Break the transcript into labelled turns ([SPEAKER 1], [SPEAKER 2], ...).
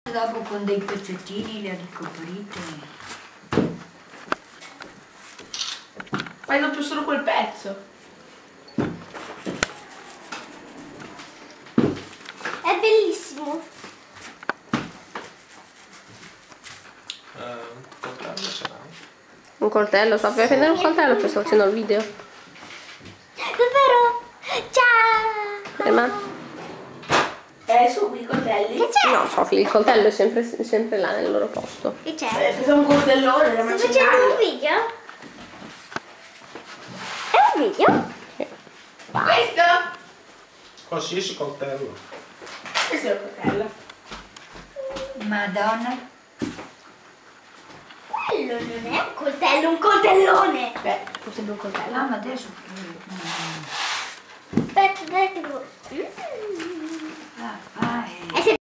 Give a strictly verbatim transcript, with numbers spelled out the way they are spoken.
[SPEAKER 1] Dopo con dei pezzettini le ricoprite.
[SPEAKER 2] Fai dopo solo quel pezzo.
[SPEAKER 3] È bellissimo.
[SPEAKER 4] Uh, un coltello ce l'ha.
[SPEAKER 5] Un coltello, so, per prendere un coltello poi sto facendo il video.
[SPEAKER 3] Davvero? Ciao!
[SPEAKER 5] Eh, ma
[SPEAKER 2] Eh, su qui i coltelli.
[SPEAKER 3] Che c'è?
[SPEAKER 5] no, Sofì, il coltello è sempre, sempre là nel loro posto.
[SPEAKER 3] Che c'è?
[SPEAKER 2] Eh, preso un coltellone da
[SPEAKER 3] Sto facendo un
[SPEAKER 2] macellaio.
[SPEAKER 3] video? È un video?
[SPEAKER 2] Questo?
[SPEAKER 4] Qualsiasi coltello.
[SPEAKER 2] Questo è il coltello.
[SPEAKER 1] Madonna.
[SPEAKER 3] Quello non è un coltello, un coltellone!
[SPEAKER 2] Beh, forse due coltelli.
[SPEAKER 1] Ah, ma adesso...
[SPEAKER 3] Aspetta, dai che devo... Mm.
[SPEAKER 1] Ah, ah, eh.
[SPEAKER 3] È